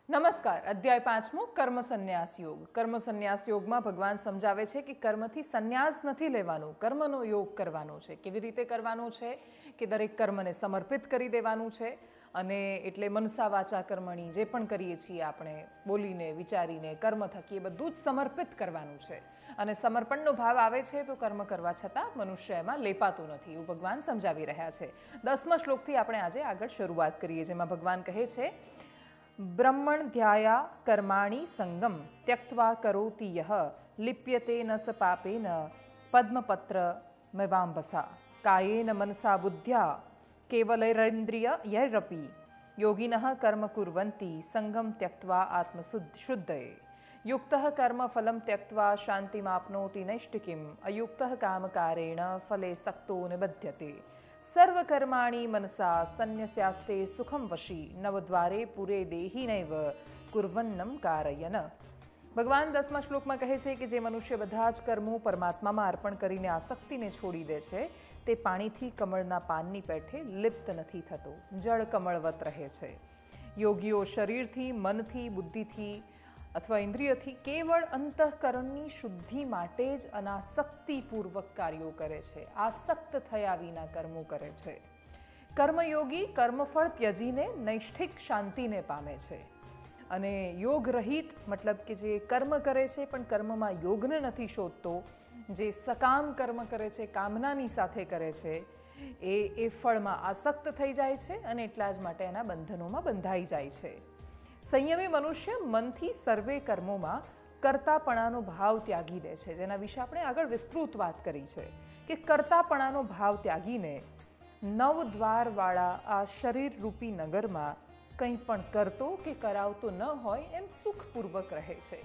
નમસ્કાર. અધ્યાય 5મો કર્મ સંન્યાસ યોગ. કર્મ સંન્યાસ યોગમાં ભગવાન સમજાવે છે કે કર્મથી સંન્યાસ નથી લેવાનું, કર્મનો યોગ કરવાનો છે. કેવી રીતે કરવાનો છે કે દરેક કર્મને સમર્પિત કરી દેવાનું છે અને એટલે મનસા વાચા કર્મણી જે પણ કરીએ છીએ આપણે બોલીને વિચારીને કર્મ થકી એ બધું જ સમર્પિત કરવાનું છે. અને સમર્પણનો ભાવ આવે છે તો કર્મ કરવા છતાં મનુષ્ય એમાં લેપાતું નથી, એવું ભગવાન સમજાવી રહ્યા છે. 10મા શ્લોકથી આપણે આજે આગળ શરૂઆત કરીએ, જેમાં ભગવાન કહે છે બ્રહ્મણ ધ્યાયા કર્માણી સંગમ ત્યક્ત્વા કરોતિ યહ લિપ્યતે ન સ પાપેન પદ્મપત્ર મેવાંબસા કાયેન મનસા બુદ્ધ્યા કેવલૈરેન્દ્રિય યૈરપી યોગિનઃ કર્મ કુર્વન્તિ સંગમ ત્યક્ત્વા આત્મશુદ્ધયે યુક્તઃ કર્મ ફલમ ત્યક્ત્વા શાંતિમાપ્નોતિ નૈષ્ટિકીમ અયુક્તઃ કામકારેણ ફલે સક્તો નિબધ્યતે સર્વકર્માણી મનસા સંન્યસ્યાસ્તે સુખમ વશી નવદ્વારે પુરે દેહી નૈવ કુર્વન્નમ કારયન. ભગવાન 10મા શ્લોકમાં કહે છે કે જે મનુષ્ય બધા જ કર્મો પરમાત્મામાં અર્પણ કરીને આસક્તિને છોડી દે છે તે પાણીથી કમળના પાનની પેઠે લિપ્ત નથી થતો, જળ કમળવત રહે છે. યોગીઓ શરીરથી, મનથી, બુદ્ધિથી અથવા ઇન્દ્રિયથી કેવળ અંતઃકરણની શુદ્ધિ માટે જ અનાસક્તિપૂર્વક કાર્યો કરે છે, આસક્ત થયા વિના કર્મો કરે છે. કર્મયોગી કર્મફળ ત્યજીને નૈષ્ઠિક શાંતિને પામે છે. અને યોગ રહિત મતલબ કે જે કર્મ કરે છે પણ કર્મમાં યોગને નથી શોધતો, જે સકામ કર્મ કરે છે, કામનાની સાથે કરે છે, એ ફળમાં આસક્ત થઈ જાય છે અને એટલા જ માટે એના બંધનોમાં બંધાઈ જાય છે. સંયમી મનુષ્ય મનથી સર્વે કર્મોમાં કર્તાપણાનો ભાવ ત્યાગી દે છે, જેના વિશે આપણે આગળ વિસ્તૃત વાત કરી છે કે કર્તાપણાનો ભાવ ત્યાગીને નવદ્વારવાળા આ શરીરરૂપી નગરમાં કંઈ પણ કરતો કે કરાવતો ન હોય એમ સુખપૂર્વક રહે છે.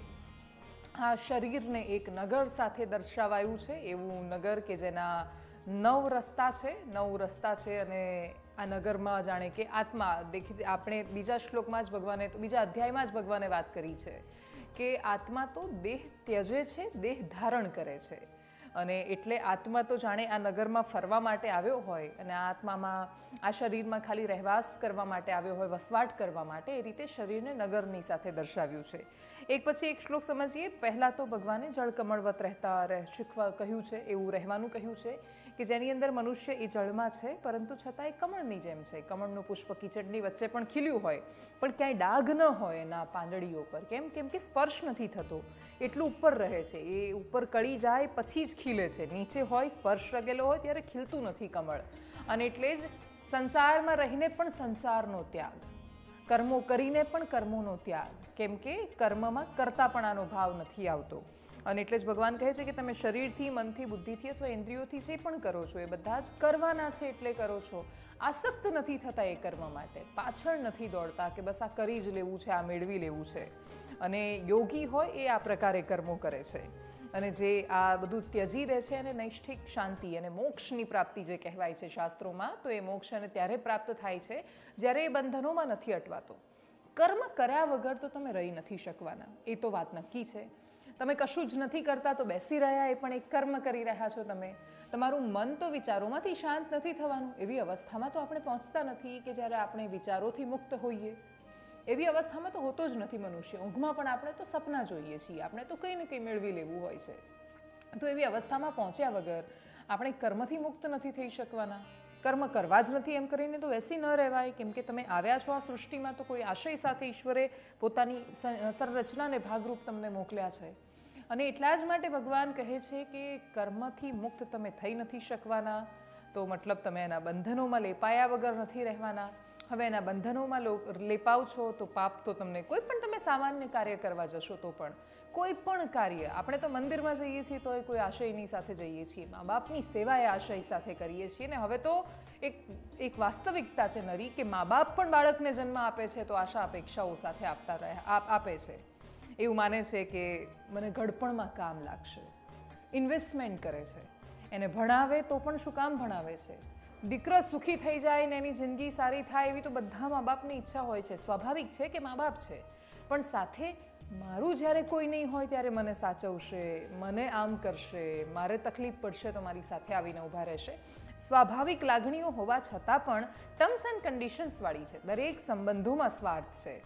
આ શરીરને એક નગર સાથે દર્શાવાયું છે, એવું નગર કે જેના 9 રસ્તા છે, 9 રસ્તા છે અને આ નગરમાં જાણે કે આત્મા દેખી આપણે બીજા શ્લોકમાં જ ભગવાને બીજા અધ્યાયમાં જ ભગવાને વાત કરી છે કે આત્મા તો દેહ ત્યજે છે, દેહ ધારણ કરે છે. અને એટલે આત્મા તો જાણે આ નગરમાં ફરવા માટે આવ્યો હોય અને આ આત્મામાં આ શરીરમાં ખાલી રહેવાસ કરવા માટે આવ્યો હોય, વસવાટ કરવા માટે, એ રીતે શરીરને નગરની સાથે દર્શાવ્યું છે. એક પછી એક શ્લોક સમજીએ. પહેલાં તો ભગવાને જળકમળવત રહેતા શીખવા કહ્યું છે, એવું રહેવાનું કહ્યું છે કે જેની અંદર મનુષ્ય એ જળમાં છે પરંતુ છતાં એ કમળની જેમ છે. કમળનું પુષ્પ કીચડની વચ્ચે પણ ખીલ્યું હોય પણ ક્યાંય ડાઘ ન હોય એના પાંદડીઓ પર. કેમ કે સ્પર્શ નથી થતો, એટલું ઉપર રહે છે. એ ઉપર કળી જાય પછી જ ખીલે છે. નીચે હોય, સ્પર્શ લગેલો હોય ત્યારે ખીલતું નથી કમળ. અને એટલે જ સંસારમાં રહીને પણ સંસારનો ત્યાગ, કર્મો કરીને પણ કર્મોનો ત્યાગ, કેમ કે કર્મમાં કર્તાપણાનો ભાવ નથી આવતો. અને એટલે જ ભગવાન કહે છે કે તમે શરીરથી, મનથી, બુદ્ધિથી અથવા ઇન્દ્રિયોથી જે પણ કરો છો એ બધા જ કરવાના છે એટલે કરો છો. આસક્ત નથી થતા એ કર્મ માટે, પાછળ નથી દોડતા કે બસ આ કરી જ લેવું છે, આ મેળવી લેવું છે. અને યોગી હોય એ આ પ્રકારે કર્મો કરે છે અને જે આ બધું ત્યજી દે છે અને નૈષ્ઠિક શાંતિ અને મોક્ષની પ્રાપ્તિ જે કહેવાય છે શાસ્ત્રોમાં, તો એ મોક્ષ એને ત્યારે પ્રાપ્ત થાય છે જ્યારે એ બંધનોમાં નથી અટવાતો. કર્મ કર્યા વગર તો તમે રહી નથી શકવાના, એ તો વાત નક્કી છે. તમે કશું જ નથી કરતા તો બેસી રહ્યા એ પણ એક કર્મ કરી રહ્યા છો તમે. તમારું મન તો વિચારોમાંથી શાંત નથી થવાનું. એવી અવસ્થામાં તો આપણે પહોંચતા નથી કે જ્યારે આપણે વિચારોથી મુક્ત હોઈએ. એવી અવસ્થામાં તો હોતો જ નથી મનુષ્ય. ઊંઘમાં પણ આપણે તો સપના જોઈએ છીએ, આપણે તો કંઈ ને કંઈ મેળવી લેવું હોય છે. તો એવી અવસ્થામાં પહોંચ્યા વગર આપણે કર્મથી મુક્ત નથી થઈ શકવાના. કર્મ કરવા જ નથી એમ કરીને તો બેસી ન રહેવાય, કેમ કે તમે આવ્યા છો આ સૃષ્ટિમાં તો કોઈ આશય સાથે ઈશ્વરે પોતાની સંરચનાને ભાગરૂપ તમને મોકલ્યા છે. અને એટલા જ માટે ભગવાન કહે છે કે કર્મથી મુક્ત તમે થઈ નથી શકવાના, તો મતલબ તમે એના બંધનોમાં લેપાયા વગર નથી રહેવાના. હવે એના બંધનોમાં લેપાવ છો તો પાપ તો તમને કોઈ પણ તમે સામાન્ય કાર્ય કરવા જશો તો પણ કોઈ પણ કાર્ય, આપણે તો મંદિરમાં જઈએ છીએ તો એ કોઈ આશયની સાથે જઈએ છીએ, મા બાપની સેવા એ આશય સાથે કરીએ છીએ. ને હવે તો એક વાસ્તવિકતા છે નરી કે મા બાપ પણ બાળકને જન્મ આપે છે તો આશા અપેક્ષાઓ સાથે આપે છે. એવું માને છે કે મને ઘડપણમાં કામ લાગશે, ઇન્વેસ્ટમેન્ટ કરે છે. એને ભણાવે તો પણ શું કામ ભણાવે છે? દીકરો સુખી થઈ જાય ને એની જિંદગી સારી થાય એવી તો બધા મા બાપની ઈચ્છા હોય છે. સ્વાભાવિક છે કે મા બાપ છે, પણ સાથે મારું જ્યારે કોઈ નહીં હોય ત્યારે મને સાચવશે, મને આમ કરશે, મારે તકલીફ પડશે તો મારી સાથે આવીને ઊભા રહેશે. સ્વાભાવિક લાગણીઓ હોવા છતાં પણ ટર્મ્સ એન્ડ કન્ડિશન્સવાળી છે. દરેક સંબંધોમાં સ્વાર્થ છે.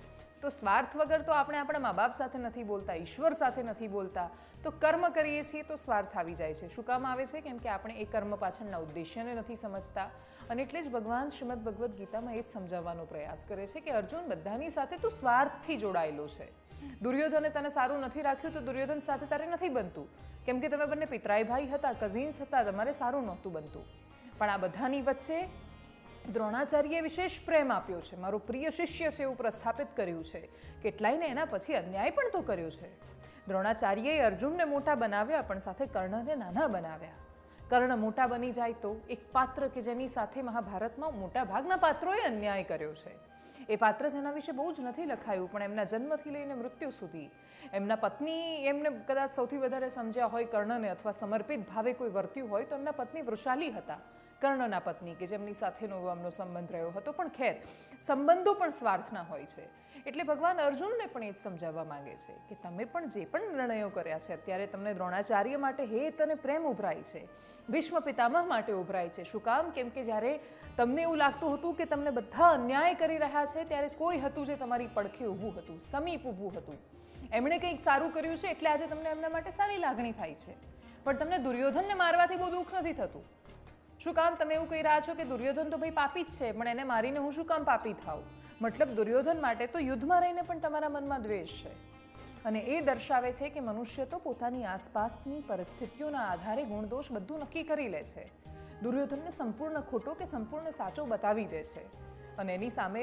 તો સ્વાર્થ વગર તો આપણે આપણા મા બાપ સાથે નથી બોલતા, ઈશ્વર સાથે નથી બોલતા, તો કર્મ કરીએ છીએ તો સ્વાર્થ આવી જાય છે. શું કામ આવે છે? કેમ કે આપણે એ કર્મ પાછળના ઉદ્દેશ્યને નથી સમજતા. અને એટલે જ ભગવાન શ્રીમદ ભગવદ્ ગીતામાં એ જ સમજાવવાનો પ્રયાસ કરે છે કે અર્જુન, બધાની સાથે તું સ્વાર્થથી જોડાયેલો છે. દુર્યોધને તને સારું નથી રાખ્યું તો દુર્યોધન સાથે તારે નથી બનતું, કેમ કે તમે બંને પિતરાઈ ભાઈ હતા, કઝિન્સ હતા, તમારે સારું નહોતું બનતું. પણ આ બધાની વચ્ચે દ્રોણાચાર્યએ વિશેષ પ્રેમ આપ્યો છે, મારો પ્રિય શિષ્ય છે એવું પ્રસ્થાપિત કર્યું છે. કેટલાયને એના પછી અન્યાય પણ તો કર્યો છે. દ્રોણાચાર્યએ અર્જુનને મોટા બનાવ્યા, પણ સાથે કર્ણને નાના બનાવ્યા. કર્ણ મોટા બની જાય તો એક પાત્ર કે જેની સાથે મહાભારતમાં મોટા ભાગના પાત્રોએ અન્યાય કર્યો છે. એ પાત્ર જેના વિશે બહુ જ નથી લખાયું, પણ એમના જન્મથી લઈને મૃત્યુ સુધી એમના પત્ની એમને કદાચ સૌથી વધારે સમજ્યા હોય કર્ણને, અથવા સમર્પિત ભાવે કોઈ વર્ત્યું હોય તો એમના પત્ની વૃષાલી હતા, કર્ણના પત્ની, કે જેમની સાથેનો એમનો સંબંધ રહ્યો હતો. પણ ખેર, સંબંધો પણ સ્વાર્થના હોય છે. એટલે ભગવાન અર્જુનને પણ એ જ સમજાવવા માંગે છે કે તમે પણ જે પણ નિર્ણયો કર્યા છે, અત્યારે તમને દ્રોણાચાર્ય માટે હેત અને પ્રેમ ઉભરાય છે, ભીષ્મ પિતામહ માટે ઉભરાય છે. શું કામ? કેમ કે જ્યારે તમને એવું લાગતું હતું કે તમને બધા અન્યાય કરી રહ્યા છે, ત્યારે કોઈ હતું જે તમારી પડખે ઊભું હતું, સમીપ ઊભું હતું. એમણે કંઈક સારું કર્યું છે એટલે આજે તમને એમના માટે સારી લાગણી થાય છે. પણ તમને દુર્યોધનને મારવાથી બહુ દુઃખ નથી થતું. શું કામ? તમે એવું કહી રહ્યા છો કે દુર્યોધન તો ભાઈ પાપી જ છે, પણ એને મારીને હું શું કામ પાપી થાઉં? મતલબ દુર્યોધન માટે તો યુદ્ધમાં રહીને પણ તમારા મનમાં દ્વેષ છે. અને એ દર્શાવે છે કે મનુષ્ય તો પોતાની આસપાસની પરિસ્થિતિઓના આધારે ગુણદોષ બધું નક્કી કરી લે છે. દુર્યોધનને સંપૂર્ણ ખોટો કે સંપૂર્ણ સાચો બતાવી દે છે, અને એની સામે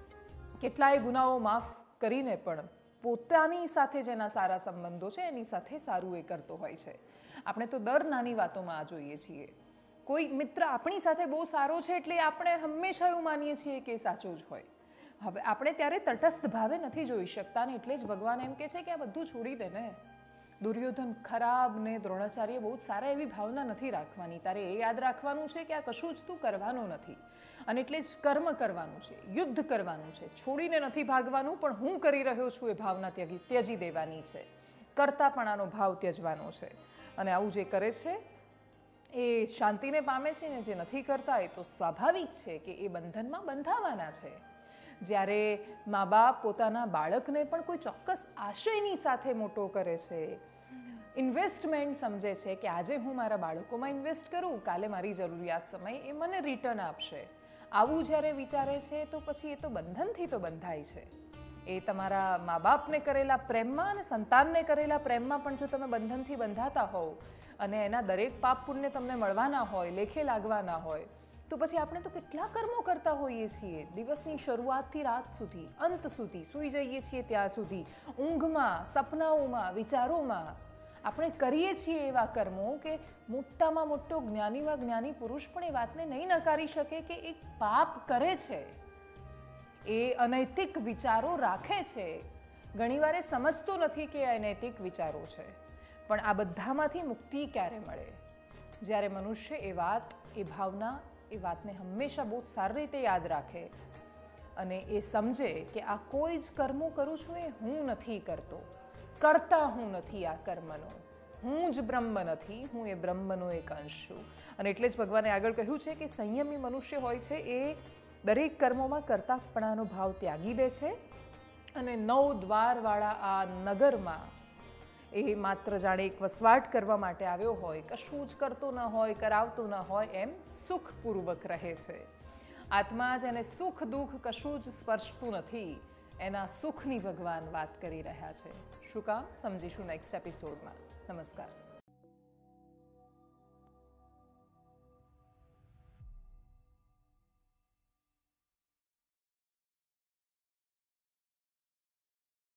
કેટલાય ગુનાઓ માફ કરીને પણ પોતાની સાથે જેના સારા સંબંધો છે એની સાથે સારું એ કરતો હોય છે. આપણે તો દર નાની વાતોમાં આ જોઈએ છીએ. કોઈ મિત્ર આપણી સાથે બહુ સારો છે એટલે આપણે હંમેશા એવું માનીએ છીએ કે સાચો જ હોય. હવે આપણે ત્યારે તટસ્થ ભાવે નથી જોઈ શકતા, ને એટલે જ ભગવાન એમ કહે છે કે આ બધું છોડી દે ને. દુર્યોધન ખરાબ ને દ્રોણાચાર્ય બહુ જ સારા એવી ભાવના નથી રાખવાની. તારે એ યાદ રાખવાનું છે કે આ કશું જ તું કરવાનું નથી, અને એટલે જ કર્મ કરવાનું છે, યુદ્ધ કરવાનું છે, છોડીને નથી ભાગવાનું, પણ હું કરી રહ્યો છું એ ભાવના ત્યજી દેવાની છે, કરતાપણાનો ભાવ ત્યજવાનો છે. અને આવું જે કરે છે એ શાંતિને પામે છે, ને જે નથી કરતા એ તો સ્વાભાવિક છે કે એ બંધનમાં બંધાવાના છે. જ્યારે મા બાપ પોતાના બાળકને પણ કોઈ ચોક્કસ આશયની સાથે મોટો કરે છે, ઇન્વેસ્ટમેન્ટ સમજે છે કે આજે હું મારા બાળકોમાં ઇન્વેસ્ટ કરું, કાલે મારી જરૂરિયાત સમયે એ મને રિટર્ન આપશે, આવું જ્યારે વિચારે છે તો પછી એ તો બંધનથી તો બંધાય છે. એ તમારા મા બાપને કરેલા પ્રેમમાં અને સંતાનને કરેલા પ્રેમમાં પણ જો તમે બંધનથી બંધાતા હોવ અને એના દરેક પાપ પુણ્ય તમને મળવાના હોય, લેખે લાગવાના હોય, તો પછી આપણે તો કેટલા કર્મો કરતા હોઈએ છીએ. દિવસની શરૂઆતથી રાત સુધી, અંત સુધી, સૂઈ જઈએ છીએ ત્યાં સુધી, ઊંઘમાં, સપનાઓમાં, વિચારોમાં આપણે કરીએ છીએ એવા કર્મો કે મોટામાં મોટો જ્ઞાનીમાં જ્ઞાની પુરુષ પણ એ વાતને નહીં નકારી શકે કે એક પાપ કરે છે, એ અનૈતિક વિચારો રાખે છે. ઘણીવાર એ સમજતો નથી કે અનૈતિક વિચારો છે. પણ આ બધામાંથી મુક્તિ ક્યારે મળે? જ્યારે મનુષ્ય એ વાત, એ ભાવના, એ વાતને હંમેશા બહુ સારી રીતે યાદ રાખે અને એ સમજે કે આ કોઈ જ કર્મો કરું છું એ હું નથી કરતો, કરતા હું નથી આ કર્મનો, હું જ બ્રહ્મ નથી, હું એ બ્રહ્મનો એક અંશ છું. અને એટલે જ ભગવાને આગળ કહ્યું છે કે સંયમી મનુષ્ય હોય છે એ દરેક કર્મોમાં કરતાપણાનો ભાવ ત્યાગી દે છે, અને 9 દ્વારવાળા આ નગરમાં એ માત્ર જાણે એક વસવાટ કરવા માટે આવ્યો હોય, કશું જ કરતો ન હોય, કરાવતો ન હોય એમ સુખપૂર્વક રહે છે. આત્મા જ એને સુખ દુઃખ કશું જ સ્પર્શતું નથી, એના સુખની ભગવાન વાત કરી રહ્યા છે. શું કામ? સમજીશું નેક્સ્ટ એપિસોડમાં. નમસ્કાર.